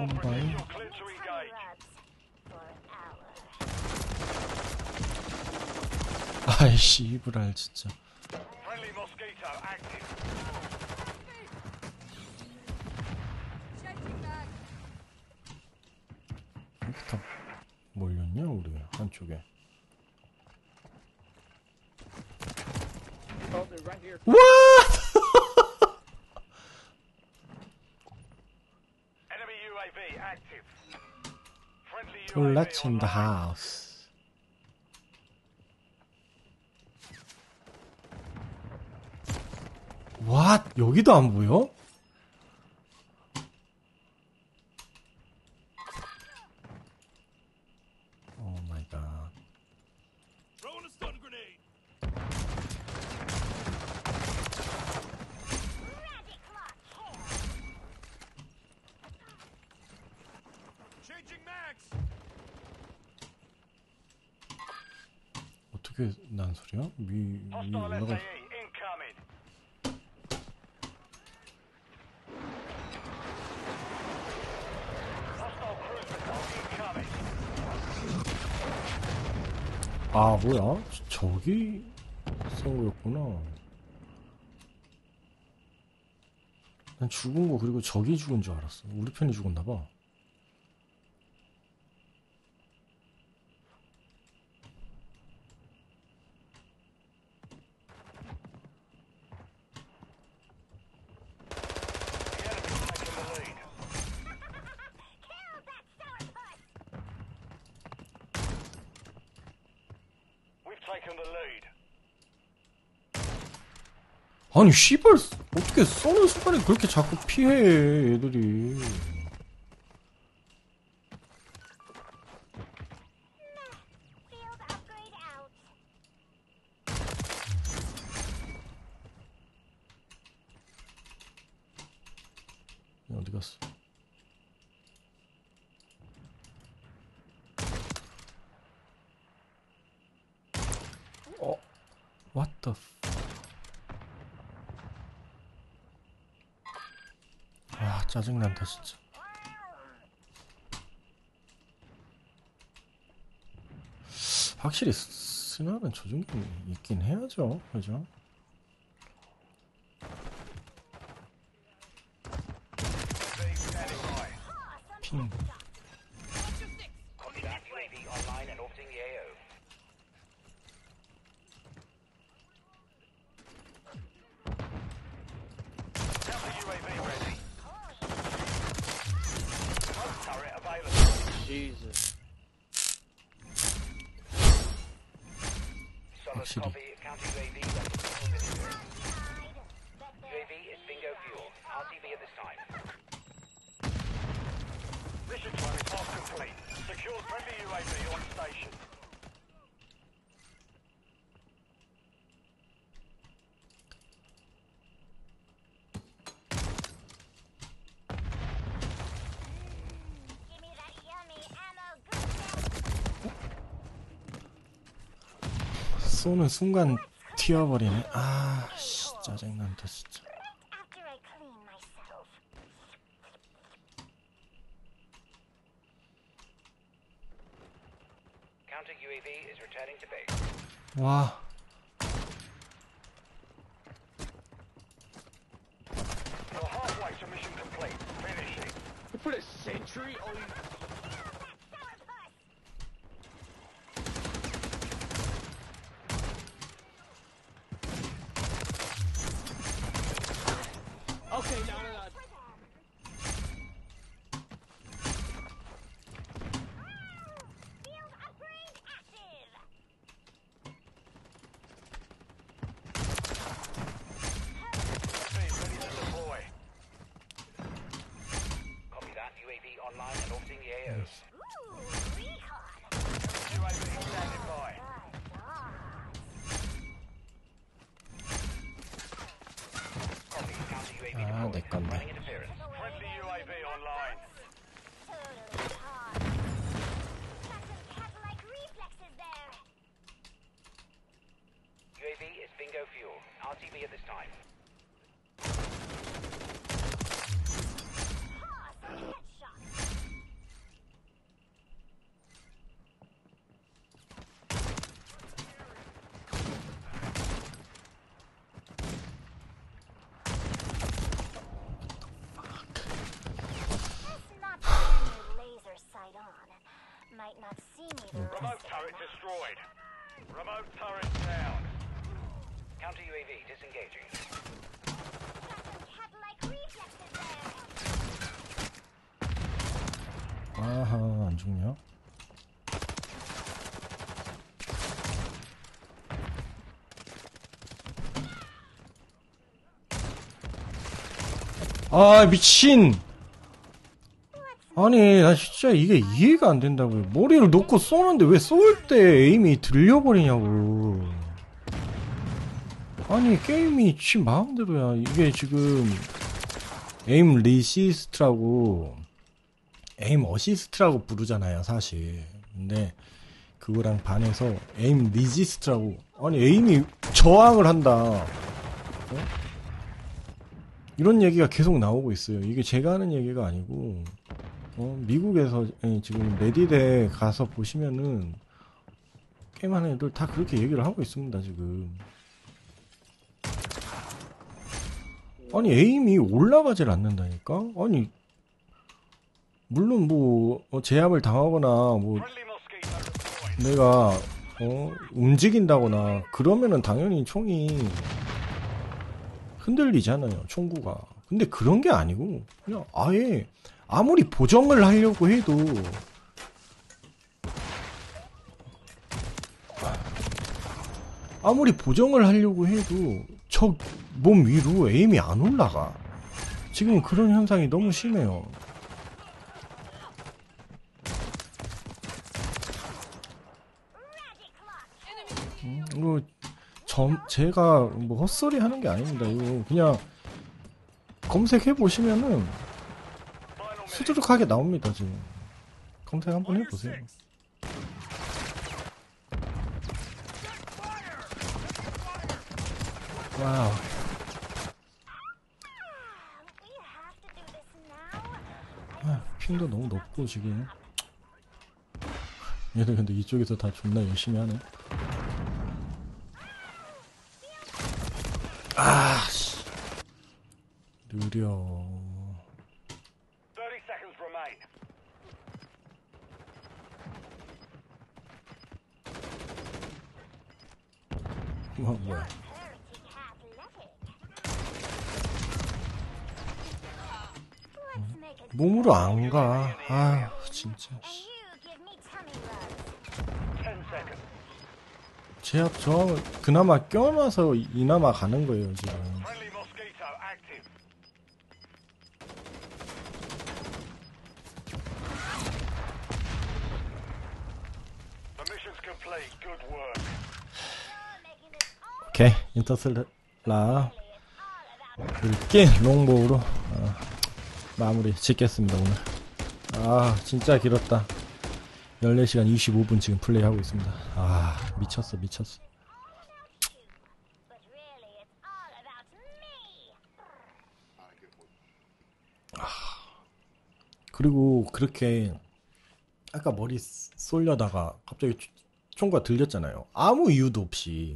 콤바인. 아이씨 이브랄 진짜. 이렇게 다 몰렸냐 우리 한쪽에. 와! Let's in the house. What? 여기도 안 보여? Oh my god. 어떻게 난 소리야? 위 올라가. 아 뭐야? 저기 쏜 거였구나. 난 죽은 거 그리고 저기 죽은 줄 알았어. 우리 편이 죽었나 봐. 아니 씨발 어떻게 쏘는 순간에 그렇게 자꾸 피해 애들이. 어디 갔어? What the 아 짜증난다 진짜. 확실히 스나는 저 정도 있긴 해야죠, 그죠? 핑. Jesus. 확실히. UAV is bingo fuel. RTV at this time. Mission time is half complete. Secure friendly UAV on station. 쏘는 순간 튀어버리네. 아, 씨, 짜증난다 진짜. Counter UAV is returning to base. 와. You're halfway to mission complete. Finishing. You put a sentry on. Okay, no. Copy that. UAV online and orbiting the AO. Yes. UAV standing by. Copy. Counter UAV 아, deployed. 내 건데. Running interference. Friendly UAV online. UAV is bingo fuel. RTV at this time. Remote turret destroyed. Remote turret down. Counter UAV disengaging. 아하, 안 죽냐? 아, 미친! 아니, 나 진짜 이게 이해가 안 된다고요. 머리를 놓고 쏘는데 왜 쏠 때 에임이 들려버리냐고. 아니, 게임이 지 마음대로야. 이게 지금, 에임 리시스트라고, 에임 어시스트라고 부르잖아요, 사실. 근데, 그거랑 반해서, 에임 리지스트라고. 아니, 에임이 저항을 한다. 어? 이런 얘기가 계속 나오고 있어요. 이게 제가 하는 얘기가 아니고, 미국에서 지금 레딧에 가서 보시면은 게임하는 애들 다 그렇게 얘기를 하고 있습니다, 지금. 아니, 에임이 올라가질 않는다니까? 아니, 물론 뭐, 제압을 당하거나, 뭐, Friendly mosquito deployed. 내가, 움직인다거나, 그러면은 당연히 총이 흔들리잖아요, 총구가. 근데 그런 게 아니고, 그냥 아예, 아무리 보정을 하려고 해도, 저 몸 위로 에임이 안 올라가. 지금 그런 현상이 너무 심해요. 이거 제가 뭐 헛소리 하는 게 아닙니다. 이거 그냥 검색해 보시면은 수두룩하게 나옵니다. 지금 검색 한번 해보세요. 와우. 아, 핑도 너무 높고 지금. 얘들 근데 이쪽에서 다 존나 열심히 하네. 아, 씨. 느려. 30 seconds remain. 뭐야. 몸으로 안 가. 아휴, 진짜. 10 seconds. 제압 저항을 그나마 껴놔서 이나마 가는 거예요, 지금. Friendly mosquito active. The mission's complete. Good work. 오케이, 인터슬라 굵게 롱보우로 마무리 짓겠습니다, 오늘. 아, 진짜 길었다. 14시간 25분 지금 플레이하고 있습니다. 아, 미쳤어. 그리고 그렇게 아까 머리 쏠려다가 갑자기 총과 들렸잖아요. 아무 이유도 없이.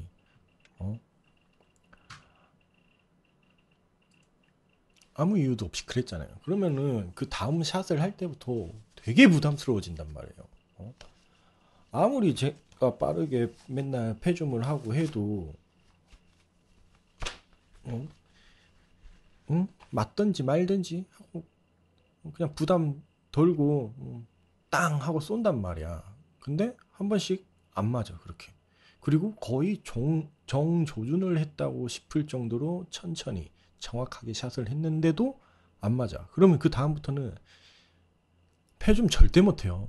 아무 이유도 없이 그랬잖아요. 그러면은 그 다음 샷을 할 때부터 되게 부담스러워진단 말이에요. 아무리 제가 빠르게 맨날 패줌을 하고 해도 맞든지 말든지 하고 그냥 부담 덜고 땅 하고 쏜단 말이야. 근데 한 번씩 안 맞아, 그렇게. 그리고 거의 정조준을 했다고 싶을 정도로 천천히 정확하게 샷을 했는데도 안 맞아. 그러면 그 다음부터는 패줌 절대 못해요.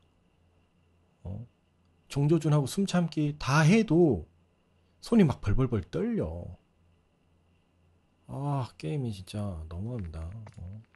정조준하고 숨참기 다 해도 손이 막 벌벌벌 떨려. 아, 게임이 진짜 너무합니다.